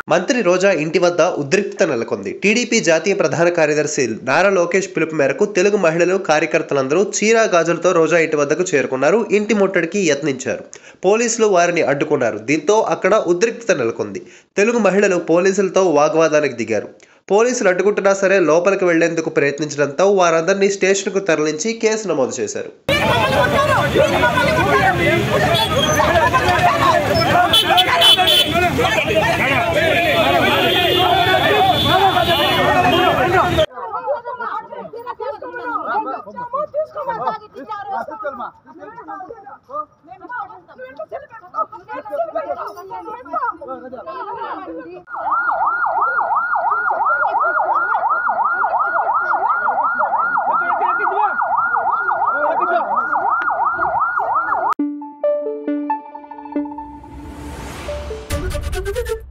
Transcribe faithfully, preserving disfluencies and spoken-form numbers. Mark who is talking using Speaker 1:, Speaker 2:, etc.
Speaker 1: మంత్రి రోజా ఇంటి వద్ద ఉద్రిక్తత నెలకొంది. టీడీపీ జాతీయ ప్రధాన కార్యదర్శి నారా లోకేష్ పిలుపు మేరకు తెలుగు మహిళలు, కార్యకర్తలందరూ చీరా గాజులతో రోజా ఇంటి వద్దకు చేరుకున్నారు. ఇంటి ముట్టడికి యత్నించారు. పోలీసులు వారిని అడ్డుకున్నారు. దీంతో అక్కడ ఉద్రిక్తత నెలకొంది. తెలుగు మహిళలు పోలీసులతో వాగ్వాదానికి దిగారు. పోలీసులు అడ్డుకుంటున్నా సరే లోపలికి వెళ్లేందుకు ప్రయత్నించడంతో వారందరినీ స్టేషన్కు తరలించి కేసు నమోదు చేశారు.
Speaker 2: Thank you.